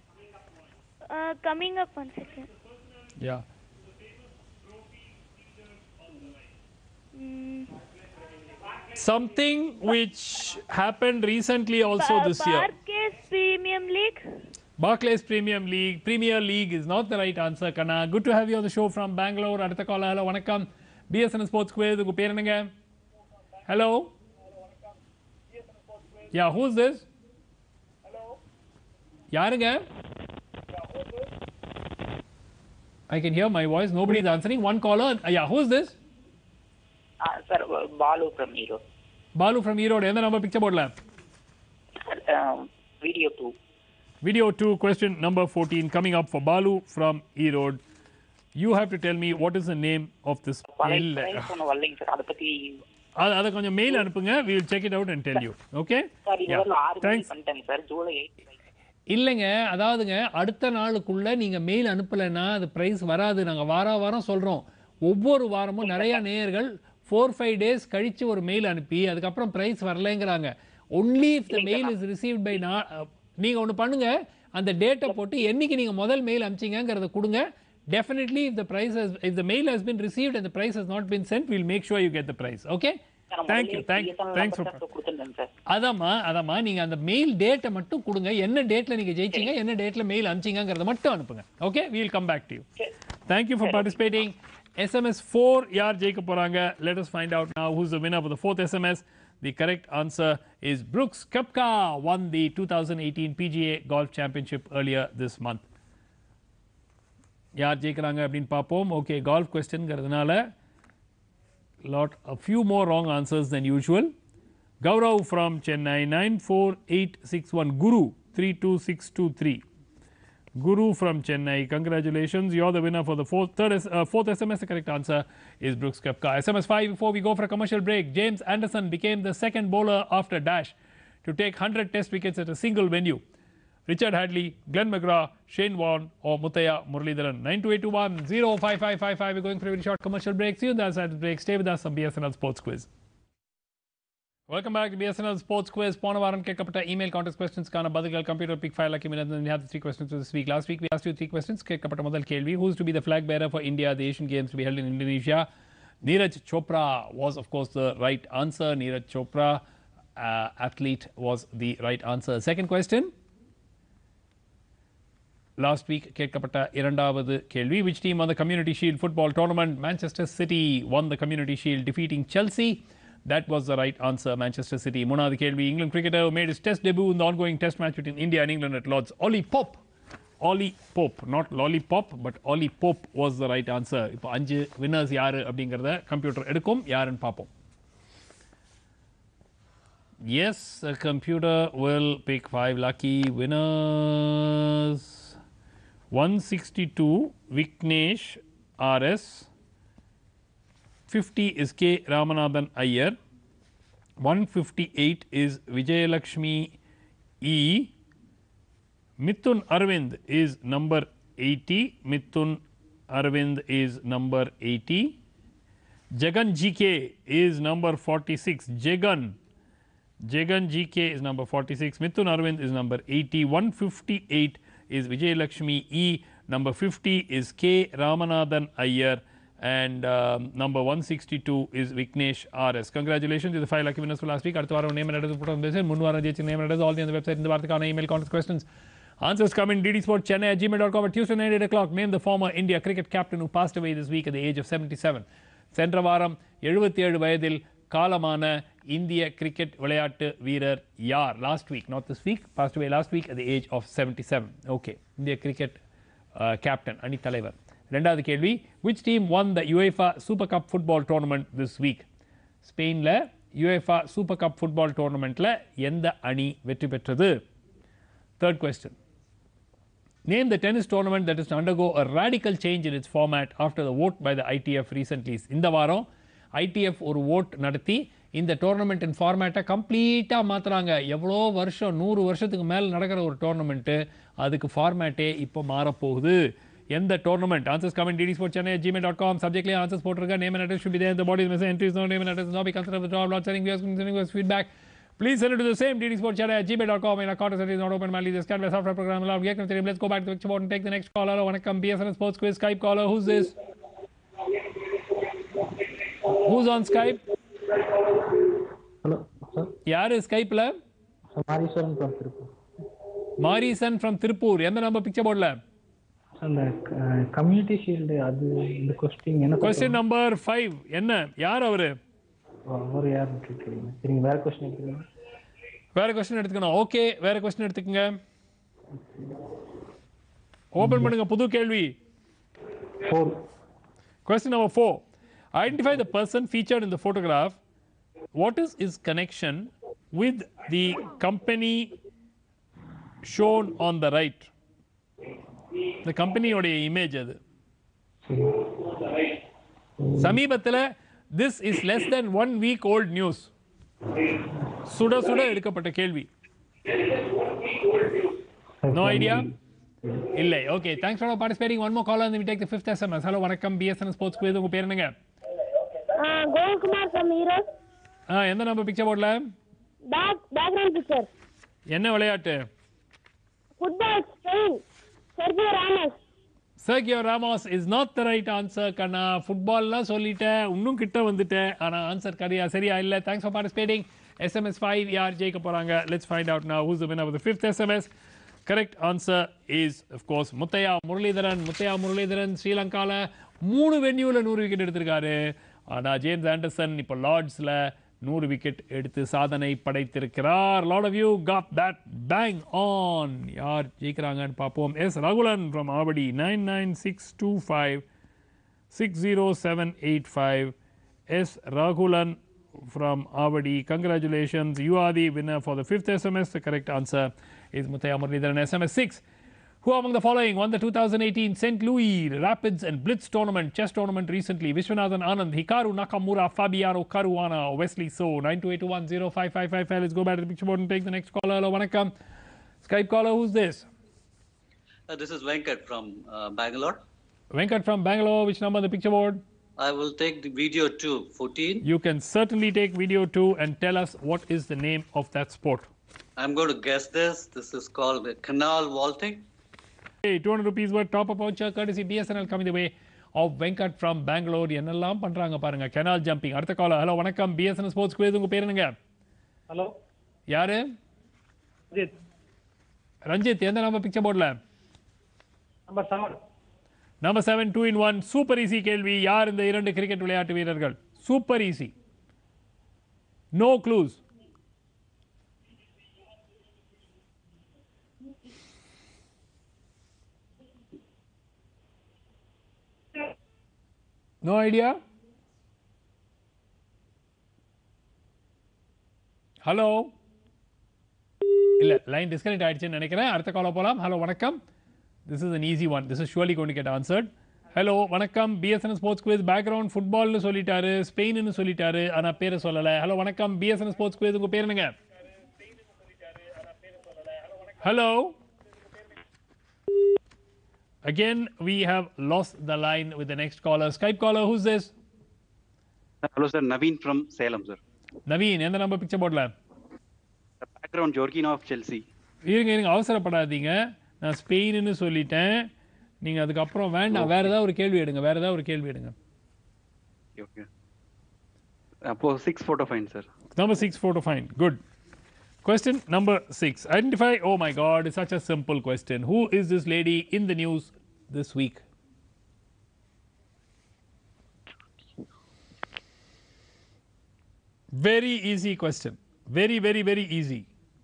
Coming up 1 second. Yeah. Something which happened recently also this year. Barclays Premium League. Barclays Premier League is not the right answer, Kana. Good to have you on the show from Bangalore. Adutha caller, hello, vanakkam. BSNL Sports Quiz, unga per enanga? Hello. Yeah, who's this? Hello. Yaranga? I can hear my voice. Nobody is answering. One caller. Yeah, who's this? Sir, Balu from Erode. Balu from Erode. Endha number picture board la? Video 2. Video 2, question number 14 coming up for Balu from Erode. You have to tell me what is the name of this mail. அதை கொஞ்சம் mail அனுப்புங்க. we will check it out and tell you. Okay? Thanks. இல்லைங்க, அதாவதுங்க அடுத்த நாளுக்குள்ள நீங்க mail அனுப்பலைன்னா அது price வராது. நாங்க வாரம் சொல்றோம். ஒவ்வொரு வாரமும் நிறைய நேயர்கள் 4-5 days கழிச்சு ஒரு மெயில் அனுப்பி அதுக்கப்புறம் பிரைஸ் வரலைங்கிறாங்க. only if the mail is received by நீங்க ஒன்று பண்ணுங்க, அந்த டேட்டை போட்டு என்னைக்கு நீங்க முதல் மெயில் அனுப்பிச்சிங்கிறத கொடுங்க. Definitely, if the mail has been received and the price has not been sent, we'll make sure you get the price. Okay? Thanks for. அதமா நீங்க அந்த மெயில் டேட்டை மட்டும் கொடுங்க. என்ன டேட்ல நீங்க ஜெயிச்சீங்க, என்ன டேட்ல மெயில் அனுப்பிச்சீங்கங்கறத மட்டும் அனுப்புங்க. Okay? We'll come back to you. Thank you for participating. SMS 4 யார் ஜெயிக்க போறாங்க? Let us find out now who's the winner for the 4th SMS. The correct answer is Brooks Koepka, won the 2018 PGA Golf Championship earlier this month. யார் ஜெயிக்கிறாங்க அப்படின்னு பார்ப்போம். Okay, golf கொஸ்டின்ங்கிறதுனால a few more wrong answers than usual. Gaurav from Chennai, 94861. Guru 32623. Guru from Chennai, congratulations, you're the winner for the fourth SMS. The correct answer is Brooks Koepka. SMS 5 before we go for a commercial break. James Anderson became the second bowler after Dash to take 100 test wickets at a single venue. Richard Hadley, Glenn McGrath, Shane Warne or Muthaiya Muralidharan. 9281-05555. We're going for a very short commercial break. See you on the other side of the break. Stay with us on BSNL Sports Quiz. Welcome back to BSNL Sports Quiz. போன வாரம் கேட்கப்பட்ட email contest questions-க்கான பதில்கள் computer pick file lucky minutes, and we have the 3 questions for this week. Last week we asked you 3 questions. கேட்கப்பட்ட முதல் கேள்வி, who is to be the flag bearer for India at the Asian Games to be held in Indonesia? Neeraj Chopra was of course the right answer. Neeraj Chopra, athlete, was the right answer. Second question. Last week கேட்கப்பட்ட இரண்டாவது கேள்வி. which team won the community shield football tournament? Manchester City won the community shield defeating Chelsea. That was the right answer, Manchester City. மூணாவது கேள்வி. England cricketer who made his test debut in the ongoing test match between India and England at Lord's, Ollie Pope, not lollipop but Ollie Pope was the right answer. இப்போ 5 winners யாரு அப்படிங்கறத computer எடுக்கும். யாருன்னு பாப்போம். Yes, the computer will pick 5 lucky winners. 162 Viknesh RS, 50 is K Ramanathan Iyer, 158 is Vijayalakshmi E, Mithun Arvind is number 80, Mithun Arvind is number 80, Jagan GK is number 46, Jagan GK is number 46, Mithun Arvind is number 80, 158 is Vijay Lakshmi E, number 50 is K Ramanathan Iyer, and number 162 is Viknesh RS. Congratulations to the 5 lucky winners for last week. அடுத்த வாரம் name and address put on the முன் வாரம் ஜெயிச்ச name and address all the on the website. இந்த வாரத்துக்கான email contest questions. Answers come in ddsportchennai@gmail.com at Tuesday night 8 o'clock. Name the former India cricket captain who passed away this week at the age of 77. சென்ற வாரம் 77 வயதில் காலமான இந்திய cricket விளையாட்டு வீரர் யார்? Last week, not this week, passed away last week at the age of 77. Okay, இந்திய cricket captain, அணி தலைவர். ரெண்டாவது கேள்வி. which team won the UEFA Super Cup football tournament this week? ஸ்பெயினில் UEFA Super Cup football tournamentல எந்த அணி வெற்றி பெற்றது? Third question. Name the tennis tournament that is to undergo a radical change in its format after the vote by the ITF recently. இந்த வாரம் ITF ஒரு vote நடத்தி இந்த டோர்னமெண்ட்டின் ஃபார்மேட்டை கம்ப்ளீட்டாக மாற்றுறாங்க. எவ்வளோ வருஷம், 100 வருஷத்துக்கு மேலே நடக்கிற ஒரு டோர்னமெண்ட்டு, அதுக்கு ஃபார்மேட்டே இப்போ மாறப்போகுது. எந்த tournament? Answers come in ddsportchennai@gmail.com. சப்ஜெக்ட்லேயே ஆன்சர்ஸ் போட்டிருக்க. Name and address should be there. The body is missing. Entries no name and address not be considered the job. Not sending viewers feedback. Please send it to the same ddsportchennai@gmail.com. In our contest is not open. Mali the scan by software program allowed. Let's go back to the picture board and take the next caller. Vanakkam BSNL Sports Quiz Skype caller. Who's this? Who's on Skype? Hello, sir. யாரு ஸ்கைப்ல? Morrison from Tirupur. Morrison from Tirupur. எந்த number picture போர்ட்ல? அந்த community shield, அது இந்த question என்ன? Question number 5. என்ன? யார் அவரு? அவர் யார் கேக்குறீங்க? சரிங்க, வேற क्वेश्चन எடுத்துக்கங்க. வேற क्वेश्चन எடுத்துக்கணும். ஓகே, வேற क्वेश्चन எடுத்துக்கங்க. ஓபன் பண்ணுங்க புது கேள்வி. 4. Question number 4. Identify the person featured in the photograph. What is his connection with the company shown on the right? The company oda image adu. சமீபத்தில் this is less than 1 week old news. சுட எடுக்கப்பட்ட கேள்வி. No idea? இல்லை. Okay, thanks for participating. One more caller and then we take the 5th SMS. Hello, வணக்கம் BSNL Sports Quiz. உங்க பேர் என்னங்க? Gokumar from Heroes. எந்த நம்பர் பிக்சர் போர்ட்ல? Background picture. என்ன விளையாட்டு? Football, Spain. Sergio Ramos is not the right answer. கண்ணா, ஃபுட்பால்லாம் சொல்லிட்டேன், இன்னும் கிட்ட வந்துட்டேன், ஆனால் ஆன்சர் சரியா இல்லை. Thanks for participating. SMS 5 யார் ஜெயிக்க போறாங்க? Let's find out now who's the winner of the 5th SMS. Correct answer is of course Muthiah Muralidharan. ஸ்ரீலங்கால 3 வென்யூல 100 விக்கெட் எடுத்திருக்காரு. ஆனா ஜேம்ஸ் ஆண்டர்சன் இப்போ லார்ட்ஸ்ல 100 விக்கெட் எடுத்து சாதனை படைத்திருக்கிறார். lot of you got that bang on. யார் ஜெயிக்கிறாங்கன்னு பார்ப்போம். S Ragulan from Avadi 99625 60785. S Ragulan from Avadi, congratulations, you are the winner for the 5th SMS. The correct answer is Muthaiya Muralidharan. SMS 6. Who among the following won the 2018 St. Louis Rapids and Blitz tournament, chess tournament recently? Vishwanathan Anand, Hikaru Nakamura, Fabiano Caruana, Wesley So. 9281055555. Let's go back to the picture board and take the next caller. Hello, vanakkam. Skype caller, who's this? This is Venkat from Bangalore. Venkat from Bangalore. Which number on the picture board? I will take the video 2, 14. You can certainly take video 2 and tell us what is the name of that sport. I'm going to guess this. This is called canal vaulting. Hey, 200 rupees worth top-up voucher courtesy BSNL coming the way of Venkat from Bangalore. என்னெல்லாம் பண்றாங்க பாருங்க. canal jumping. அடுத்த caller. Hello வணக்கம் BSNL Sports Quiz. உங்க பேர் என்னங்க? Hello, யாரு? ரஞ்சித். எந்த நம்பர் பிக்சர் போர்ட்ல? Number 7. Number 7 2 in 1 super easy கேள்வி. யார் இந்த இரண்டு கிரிக்கெட் விளையாட்டு வீரர்கள்? Super easy. No clues. No idea? Hello இல்ல லைன் டிஸ்கனெக்ட் ஆயிடுச்சுன்னு நினைக்கிறேன். அடுத்த கால போலாம். ஹலோ வணக்கம். This is an easy one. This is surely going to get answered. Hello வணக்கம். BSN ஸ்போர்ட்ஸ் குவிஸ் பேக்ரவுண்ட் ஃபுட்பால்னு சொல்லிட்டாரு, ஸ்பெயின்னு சொல்லிட்டாரு, ஆனா பேரை சொல்லல. ஹலோ வணக்கம். BSN ஸ்போர்ட்ஸ் குவிஸ் உங்க பேர் என்னங்க? Hello. Again, we have lost the line with the next caller. Skype caller, who's this? Hello, sir. Naveen from Salem, sir. Naveen, எந்த நம்பர் பிக்சர் போர்ட்ல? The background, Jorginho of Chelsea. இருங்க அவசரப்படாதீங்க. நான் ஸ்பெயின்னு சொல்லிட்டேன். நீங்க அதுக்கு அப்புறம் வேண்டாம். வேற ஏதாவது ஒரு கேள்வி எடுங்க. Okay. அப்போ 6 photo find, sir. Number 6 photo find. Good. Question number 6. Identify, oh my God, it's such a simple question. Who is this lady in the news this week? Very easy question. Very, very, very easy.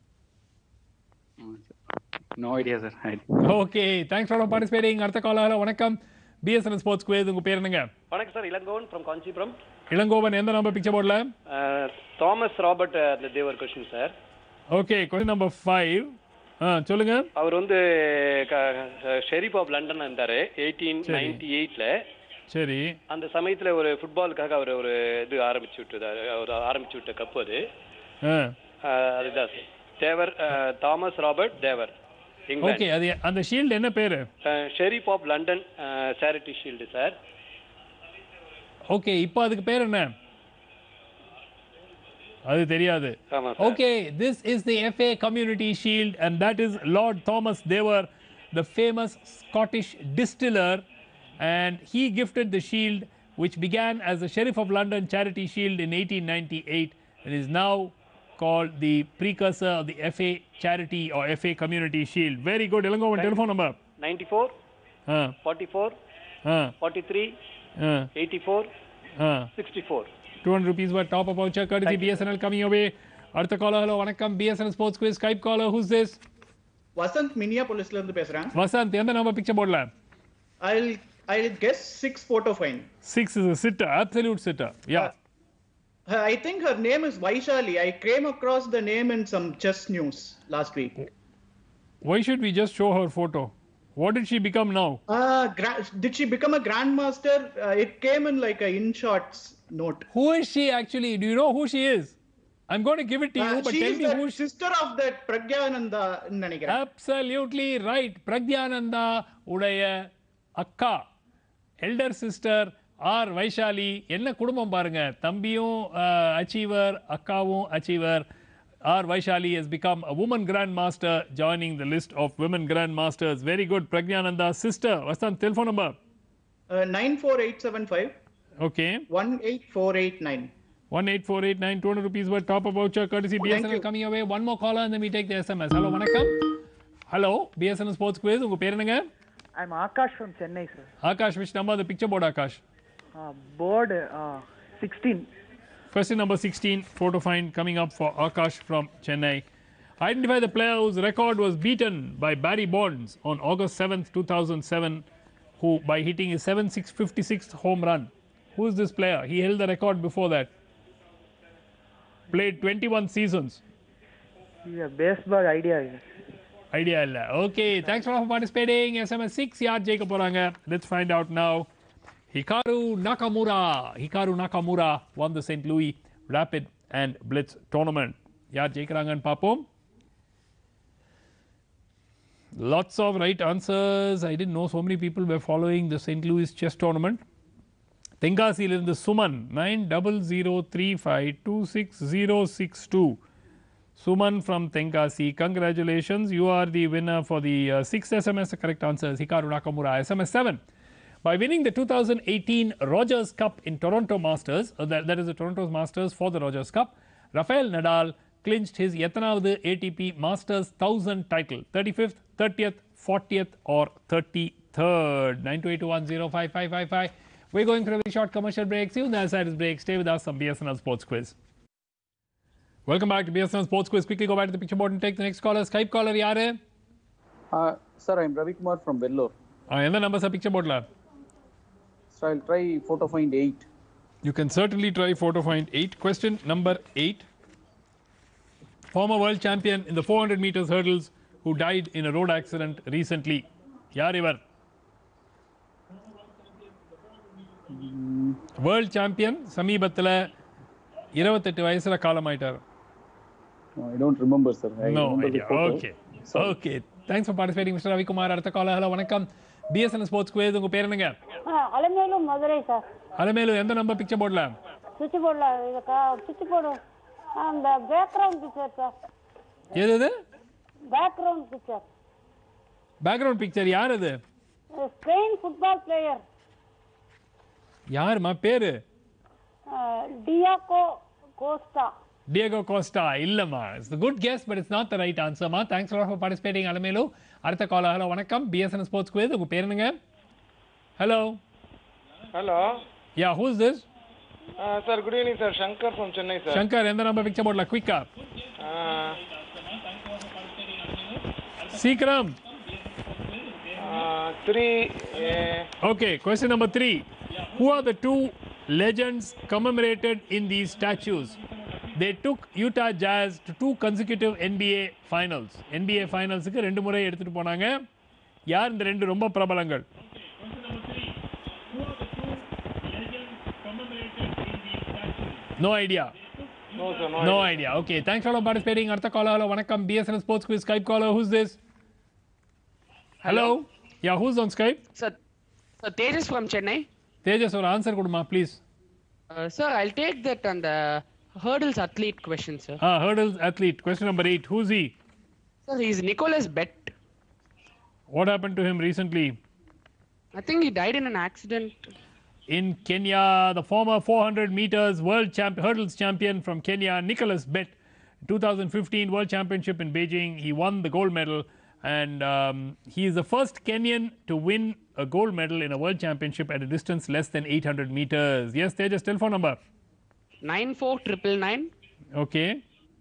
No idea, sir. Okay, thanks for participating. Artha caller, வணக்கம். BSN Sports Quiz, உங்க பேர் என்னங்க? வணக்கம் sir, Ilangovan from Kanchipuram. Ilangovan, எந்த number picture போர்ட்ல? Thomas Robert Dewar question sir. Okay, question number 5. சொல்லுங்க. அவர் வந்து Sharif of London இருந்தாரு 1898ல. சரி. அந்த சமயத்துல ஒரு ஃபுட்பாலுக்காக அவர் ஒரு இது ஆரம்பிச்சு விட்ட கப் அது. அதுதான் Dewar, Thomas Robert Dewar. Okay, அது அந்த ஷீல்ட் என்ன பேரு? Sheriff of London charity shield sir. Okay, இப்போ அதுக்கு பேர் என்ன? அது தெரியாது. Okay, this is the FA Community Shield and that is Lord Thomas Dever, the famous Scottish distiller, and he gifted the shield which began as the Sheriff of London Charity Shield in 1898 and is now called the precursor of the FA Charity or FA Community Shield. Very good. Ilangovan, telephone number? 94 44 43 84 64. 200 rupees worth top up voucher courtesy BSNL coming your way. Artha caller, hello vanakkam. BSNL Sports Quiz Skype caller, who's this? Vasant, Minneapolis la irundhu pesren. Vasant, endha number picture board la? I'll guess 6 photo find. 6 is a sitter, absolute sitter. Yeah. I think her name is Vaishali. I came across the name in some chess news last week. Why should we just show her photo? What did she become now? Did she become a grandmaster? It came in like a in shots note. Who is she actually? Do you know who she is? I'm going to give it to you, but tell me who. She's the sister of that Pragyananda. Absolutely right. Pragyananda udaya akka, elder sister R Vaishali. Enna kudumbam parunga. Thambiyum achiever, akkavum achiever. R Vaishali has become a woman grandmaster, joining the list of women grandmasters. Very good. Pragyananda's sister. What's the telephone number? 94875. Okay. 18489. 18489. 200 rupees worth top up voucher courtesy BSNL coming away. One more caller and then we take the SMS. Hello, vanakkam. Hello, BSNL Sports Quiz. Unga per enanga? I'm Akash from Chennai, sir. Akash, which number? The picture board, Akash. Board 16. Question number 16, photo find coming up for Akash from Chennai. Identify the player whose record was beaten by Barry Bonds on August 7th, 2007, who by hitting his 7,656th home run. Who is this player? He held the record before that. Played 21 seasons. Yeah, baseball idea. Idea illa. Okay, thanks for participating. SMS 6 yaar jeka poranga. Let's find out now. Hikaru Nakamura won the St. Louis Rapid and Blitz tournament. Yaar jeikirangan paapom. Lots of right answers. I didn't know so many people were following the St. Louis chess tournament. Tenkasi irundhu Suman 9035266062. Suman from Tenkasi, congratulations. You are the winner for the 6th SMS. The correct answer is Hikaru Nakamura. SMS 7. By winning the 2018 Rogers Cup in Toronto Masters, that is the Toronto Masters for the Rogers Cup, Rafael Nadal clinched his எத்தனாவது ATP Masters 1000 title, 35th, 30th, 40th or 33rd. 33rd. 9281055555. We're going for a very short commercial break. See you on the other side of this break. Stay with us on BSNL Sports Quiz. Welcome back to BSNL Sports Quiz. Quickly go back to the picture board and take the next caller. Skype caller, yaar? Sir, I'm Ravi Kumar from Vellore. What number is the picture board? So I'll try photo find 8. You can certainly try photo find 8. Question number 8. Former world champion in the 400 meters hurdles who died in a road accident recently. Yaar ivar? World champion Sameebathila 28 vayasula kaalamayitar. I don't remember, sir. No idea. Okay. Okay. Thanks for participating, Mr. Ravi Kumar. Artha caller. Hello, vanakkam. BSNL Sports Quiz. Unga per enanga? Alamelu Madurai, sir. Alamelu, endha number picture board la? Switch board la. Switch board. And the background picture, sir. Edhu? Background picture. Background picture, yaar adu? Spain football player. Yaar ma peru? Diego Costa. Diego Costa. Illama. It's a good guess, but it's not the right answer, ma. Thanks a lot for participating, Alamelu. Artha caller. Hello, vanakkam. BSNL Sports Quiz. Unga per enanga? Hello. Hello. Yeah, who's this? Sir, good evening, sir. Shankar from Chennai, sir. Shankar, endha number picture board la? Quick up. Seekram. 3. Okay, question number 3. Who are the two legends commemorated in these statues? They took Utah Jazz to 2 consecutive NBA finals. NBA finals க்கு 2 முறை எடுத்துட்டு போனாங்க. யார் இந்த ரெண்டு ரொம்ப பிரபலங்கள்? No idea. No, sir. No idea. Okay, thanks for participating. Artha caller. Hello, vanakkam. BSNL Sports Quiz Skype caller. Who's this? Hello. Yeah, who's on Skype? Sir, Tejas from Chennai. Tejas, or answer kuduma, please. Sir, I'll take that on the hurdles athlete question, sir. Hurdles athlete. Question number 8. Who's he? Sir, he's Nicholas Bett. What happened to him recently? I think he died in an accident. In Kenya, the former 400 meters hurdles champion from Kenya, Nicholas Bett, 2015 World Championship in Beijing. He won the gold medal, and he is the first Kenyan to win a gold medal in a World Championship at a distance less than 800 meters. Yes, Tejas, telephone number. 94999. Okay.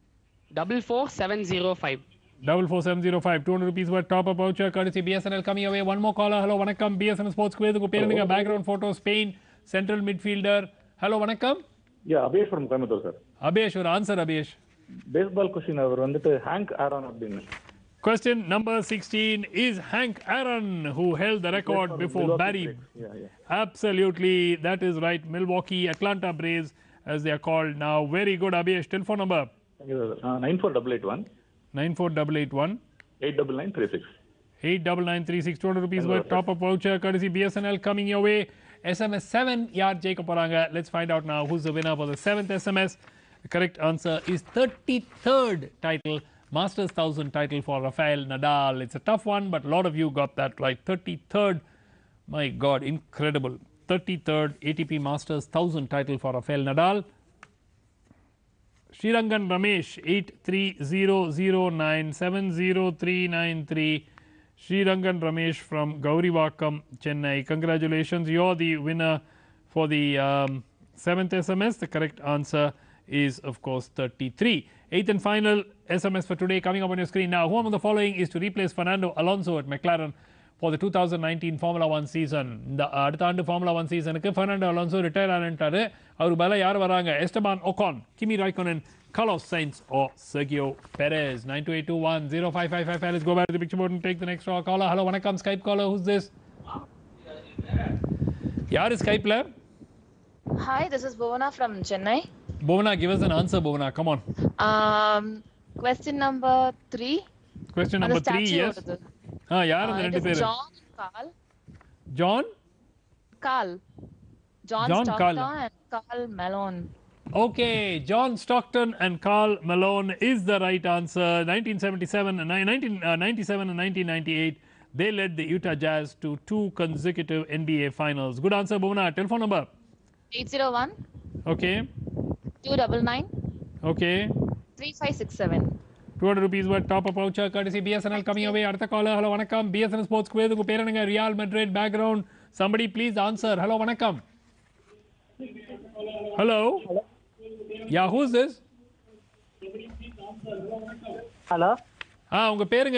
44705. 44705. 200 rupees worth top-up voucher courtesy BSNL coming your way. One more caller. Hello, vanakkam. BSNL Sports Quiz. Hello. Background photo, Spain, central midfielder. Hello, vanakkam. Yeah, Abhesh from Coimbatore, sir. Abhesh, or answer, Abhesh. Baseball question over வந்துட்டு Hank Aaron அப்படின்னு. Question number 16 is Hank Aaron, who held the record before Barry. Absolutely, that is right. Milwaukee, Atlanta Braves, as they are called now. Very good, Abhesh. Telephone number. 94881. 94881. 89936. 89936. 200 rupees worth top-up voucher courtesy BSNL coming your way. SMS 7 yard Jacob Paranga. Let's find out now who's the winner for the 7th SMS. The correct answer is 33rd title, Masters 1000 title for Rafael Nadal. It's a tough one, but a lot of you got that right. 33rd, my God, incredible. 33rd ATP Masters 1000 title for Rafael Nadal. Srirangan Ramesh 8300970393. Srirangan Ramesh from Gaurivakam, Chennai. Congratulations, you're the winner for the 7th SMS. The correct answer is, of course, 33. 8th and final SMS for today coming up on your screen now. Who among the following is to replace Fernando Alonso at McLaren for the 2019 Formula 1 season? The அடுத்த ஆண்டு Formula 1 seasonக்கு Fernando Alonso retire ஆனட்டாரு. அவருக்கு பதிலா யார் வராங்க? Esteban Ocon, Kimi Raikkonen, Carlos Sainz or Sergio Perez. 9281055555. Let's go back to the picture board and take the next caller. Hello, vanakkam. Skype caller. Who's this? Yaar is Skype la? Hi, this is Bhuvana from Chennai. Bhuvana, give us an answer, Bhuvana. Come on. Question number 3. Question number 3, yes. Yaar and rendu peru. John Carl. John? Carl. John Stockton and Carl Malone. Okay, John Stockton and Carl Malone is the right answer. 1997 and 1998, they led the Utah Jazz to 2 consecutive NBA finals. Good answer, Bhuvana. Telephone number? 801. Okay. 299. Okay. 3567. 200 rupees worth top up voucher courtesy BSNL coming away. Artha caller, hello, vanakkam. BSNL Sports Quiz. Unga per enanga? Real Madrid background. Somebody please answer. Hello, vanakkam. Hello. Yeah, who's this? Hello. உங்க பேருங்க?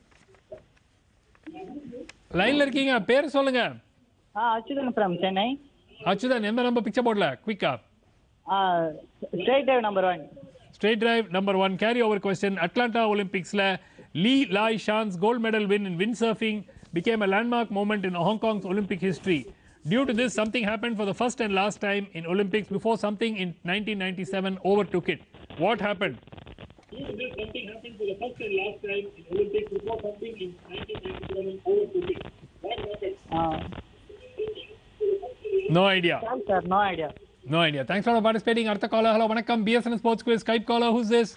லைன்ல இருக்கீங்க, பேர் சொல்லுங்க. Achudan from Chennai. Achudan, எந்த number picture போர்ட்ல? குயிக்கா. Straight drive number 1. Straight drive number 1. Carry over question. Atlanta Olympics la Lee Lai Shan's gold medal win in windsurfing became a landmark moment in Hong Kong's Olympic history. Due to this, something happened for the first and last time in Olympics before something in 1997 overtook it. What happened? Due to this, something happened for the first and last time in Olympics before something in 1997 overtook it. What happened? No idea. Sir, no idea. No idea. Thanks for participating. Artha caller, hello, vanakkam. BSNL Sports Quiz. Skype caller, who's this?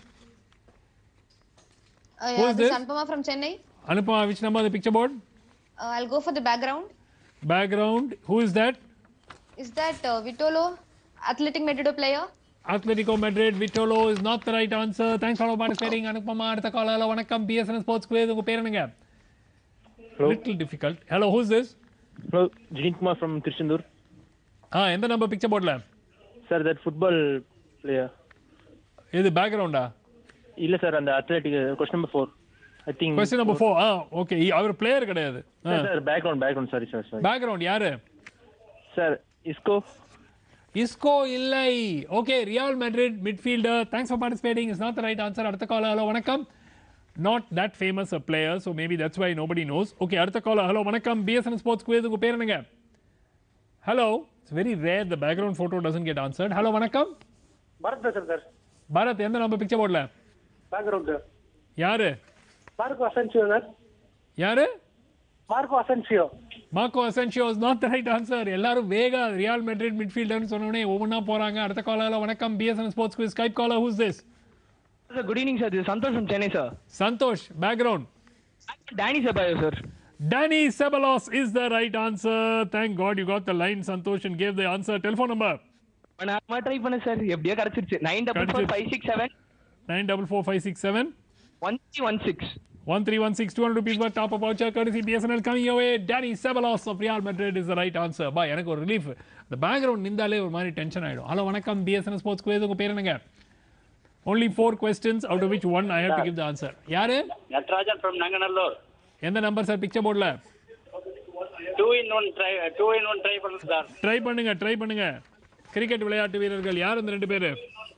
Who's this? Anupama from Chennai. Anupama, which number on the picture board? I'll go for the background. Background. Who is that? Is that Vitolo, Athletic Madrid player? Atletico Madrid. Vitolo is not the right answer. Thanks for participating. Anupama, Artha caller, hello, vanakkam. BSNL Sports Quiz. Unga per enanga? Little difficult. Hello, who's this? Hello, Jin Kumar from Tiruchendur. எந்த number picture போர்ட்ல? Sir that football player. இது பேக்ரவுண்டா? இல்ல sir, அந்த athletic question number 4. I think question number 4. Okay, அவர் player கிடையாது. Sir background sorry. Background யாரு? Sir Isco இல்லை. Okay, Real Madrid midfielder. Thanks for participating. Is not the right answer. அடுத்த caller, hello, வணக்கம். Not that famous a player, so maybe that's why nobody knows. Okay, அடுத்த caller, hello, வணக்கம். BSNL Sports Quiz. உங்க பேர் என்னங்க? Hello. It's very rare the background photo doesn't get answered. Hello, vanakkam. Bharat sir. Bharat, எந்த number picture போர்ட்ல? Background. யாரு? Marco Asensio sir. யாரு? Marco Asensio. Marco Asensio is not the right answer. எல்லாரும் வேகா real Madrid மிட்ஃபீல்டர்னு சொன்னோனே ஒவ்வொண்ணா போறாங்க. அடுத்த caller, வணக்கம். BSNL Sports Quiz. Skype caller, who's this? Sir, good evening sir. This is Santosh from Chennai sir. Santosh, background. Danny Ceballos sir. Danny Ceballos is the right answer. Thank God you got the line, Santosh, and gave the answer. Telephone number? நான் try பண்ணேன் சார், எப்படியோ கிடைச்சிருச்சு. 944567 944567 1316 1316. 200 rupees worth top up voucher courtesy BSNL coming your way. Danny Ceballos of Real Madrid is the right answer. Bye. எனக்கு ஒரு relief. the background நிந்தாலே ஒரு மாதிரி tension ஆயிடும். ஹலோ, வணக்கம். BSNL Sports Quiz. உங்க பேர் என்னங்க? Only 4 questions, out of which one I have to give the answer. யாரு? Natarajan from Nanganallur. எந்த நம்பர் சார் பிக்சர் போர்ட்ல? 2 in 1 ட்ரை பண்ணுங்க சார். ட்ரை பண்ணுங்க. கிரிக்கெட் விளையாட்டு வீரர்கள் யார் இந்த ரெண்டு பேரு?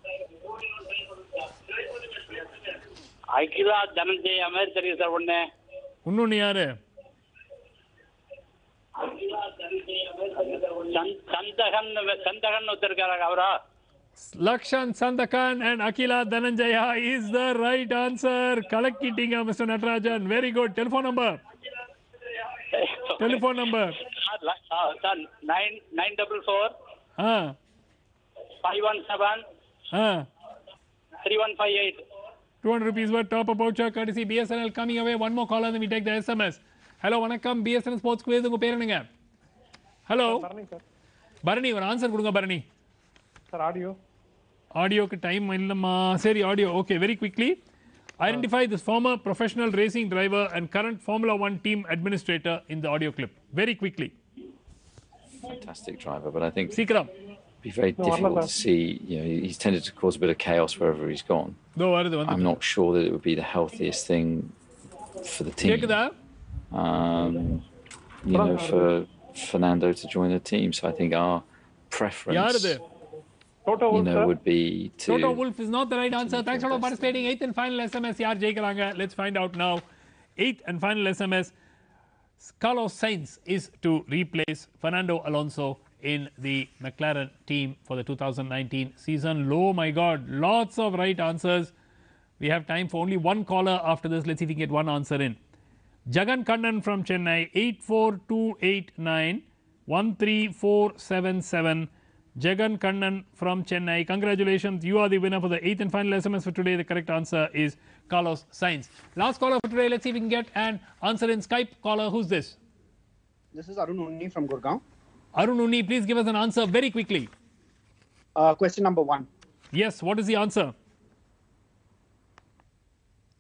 அகிலா தனஞ்சய் மாதிரி தெரியும் சார் ஒண்ணு. இன்னொன்னு யாரு? சந்தகன் ஒருத்தருக்காரு அவரா? Lakshan Sandakan and Akila Dhananjaya is the right answer. Kalakkitinga, Mr. Natarajan. Very good. Telephone number? 944 517 3158. 200 rupees worth top up voucher courtesy BSNL coming away. One more call and then we take the SMS. Hello, vanakkam. BSNL Sports Quiz. உங்க பேர் என்னங்க? Hello. Bharani, ஒரு answer கொடுங்க Bharani. Sir ஆடியோக்கு time இல்லம்மா. சரி, audio. Okay, very quickly. Identify this former professional racing driver and current Formula 1 team administrator in the audio clip. Very quickly. Fantastic driver, but I think Sikram. Be very difficult to see. You know, he's tended to cause a bit of chaos wherever he's gone. I'm not sure that it would be the healthiest thing for the team. You know, for Fernando to join the team. So I think our preference, would be to... Toto Wolff is not the right answer. Thanks for participating. 8th and final SMS. Yaar jaikaranga. Let's find out now. 8th and final SMS. Carlos Sainz is to replace Fernando Alonso in the McLaren team for the 2019 season. Oh my God, lots of right answers. We have time for only one caller after this. Let's see if we can get one answer in. Jagan Kannan from Chennai, 84289 13477. Jagan Kannan from Chennai. Congratulations, you are the winner for the 8th and final SMS for today. The correct answer is Carlos Sainz. Last caller for today. Let's see if we can get an answer in Skype. Caller, who's this? This is Arun Unni from Gurgaon. Arun Unni, please give us an answer very quickly. Question number 1. Yes, what is the answer?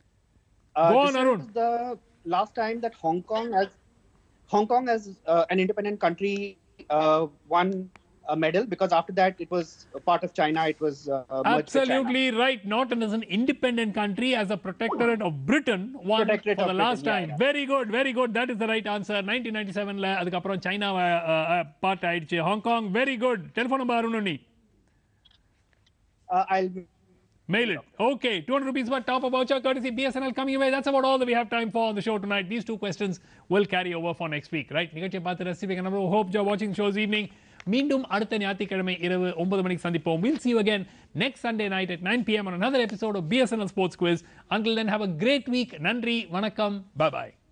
Go on, this Arun. is the last time that Hong Kong as an independent country won a medal, because after that it was a part of China. It was merged with Absolutely China. right. Not as an independent country, as a protectorate of Britain, won Protectorate for of the last Britain, time. yeah. Very good, very good. That is the right answer. 1997 அதுக்கு அப்புறம் China part ஆயிடுச்சு. Hong Kong. Very good. Telephone number Arun. I'll mail it. Okay, 200 rupees worth top of voucher courtesy BSNL coming away. That's about all that we have time for on the show tonight. These two questions will carry over for next week, right? நிகழ்ச்சியை பார்த்து ரசிப்பீங்க. நம்ம hope you're watching shows evening. மீண்டும் அடுத்த ஞாயிற்றுக்கிழமை இரவு 9 மணிக்கு சந்திப்போம். We'll see you again next Sunday night at 9 p.m. on another episode of BSNL Sports Quiz. Until then, have a great week. நன்றி, வணக்கம், bye bye.